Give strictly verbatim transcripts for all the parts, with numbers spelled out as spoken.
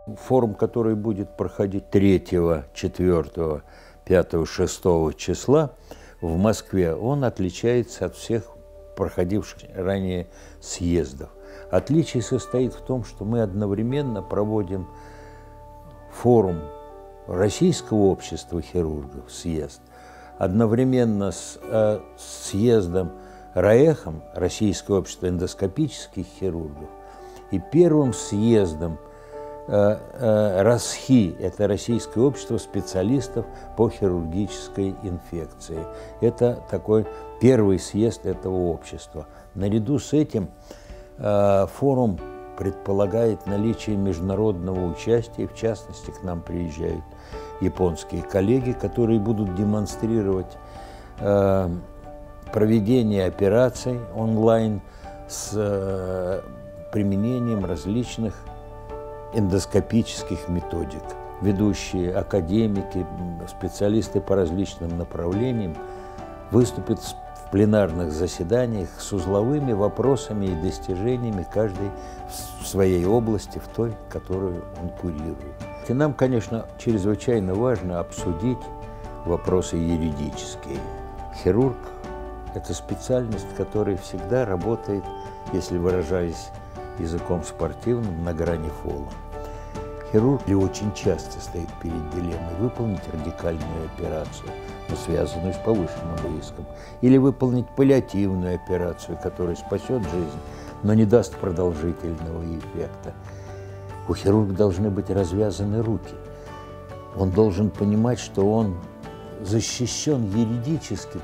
Форум, который будет проходить третьего, четвёртого, пятого, шестого числа в Москве, он отличается от всех проходивших ранее съездов. Отличие состоит в том, что мы одновременно проводим форум Российского общества хирургов, съезд, одновременно с э, съездом РАЭХом, Российского общества эндоскопических хирургов, и первым съездом э, э, РАСХИ, это Российское общество специалистов по хирургической инфекции. Это такой первый съезд этого общества. Наряду с этим э, форум предполагает наличие международного участия, в частности, к нам приезжают японские коллеги, которые будут демонстрировать э, проведение операций онлайн с э, применением различных эндоскопических методик. Ведущие академики, специалисты по различным направлениям выступят в пленарных заседаниях с узловыми вопросами и достижениями, каждый в своей области, в той, которую он курирует. И нам, конечно, чрезвычайно важно обсудить вопросы юридические. Хирург – это специальность, которая всегда работает, если выражаясь языком спортивным, на грани фола. Хирург очень часто стоит перед дилеммой выполнить радикальную операцию, но связанную с повышенным риском, или выполнить паллиативную операцию, которая спасет жизнь, но не даст продолжительного эффекта. У хирурга должны быть развязаны руки. Он должен понимать, что он защищен юридически.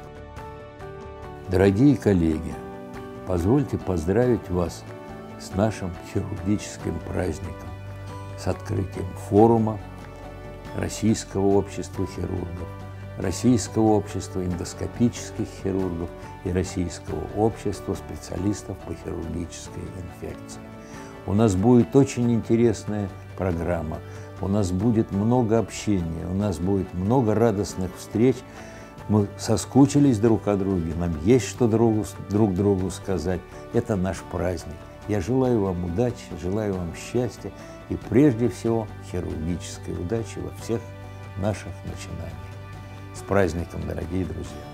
Дорогие коллеги, позвольте поздравить вас с нашим хирургическим праздником, с открытием форума Российского общества хирургов, Российского общества эндоскопических хирургов и Российского общества специалистов по хирургической инфекции. У нас будет очень интересная программа, у нас будет много общения, у нас будет много радостных встреч. Мы соскучились друг о друге, нам есть что другу, друг другу сказать. Это наш праздник. Я желаю вам удачи, желаю вам счастья и прежде всего хирургической удачи во всех наших начинаниях. С праздником, дорогие друзья!